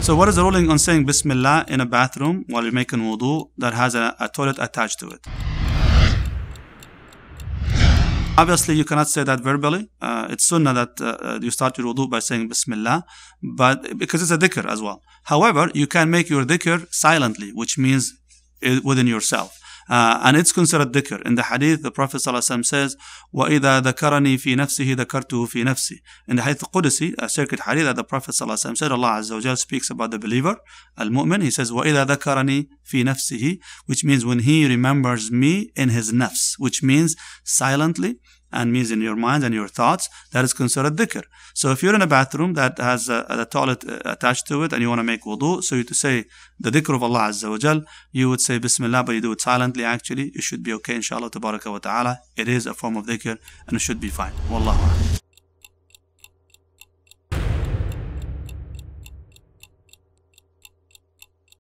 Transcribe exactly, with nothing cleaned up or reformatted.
So what is the ruling on saying Bismillah in a bathroom while you're making wudhu that has a, a toilet attached to it? Obviously, you cannot say that verbally. Uh, it's sunnah that uh, you start your wudu by saying Bismillah, but because it's a dhikr as well. However, you can make your dhikr silently, which means within yourself. Uh, and it's considered dhikr. In the hadith, the Prophet ﷺ says, وَإِذَا ذَكَرَنِي فِي نَفْسِهِ ذَكَرْتُهُ فِي نَفْسِي. In the hadith Qudsi, a circuit hadith that the Prophet ﷺ said, Allah Azza wa Jal speaks about the believer, al-mu'min. He says, وَإِذَا ذَكَرَنِي فِي نَفْسِهِ, which means when he remembers me in his nafs, which means silently, and means in your minds and your thoughts, that is considered dhikr. So if you're in a bathroom that has a, a toilet attached to it and you want to make wudu, so you to say the dhikr of Allah Azza wa Jal, you would say Bismillah, but you do it silently actually, you should be okay, inshallah, tabaraka wa ta'ala. It is a form of dhikr and it should be fine. Wallahu a'lam.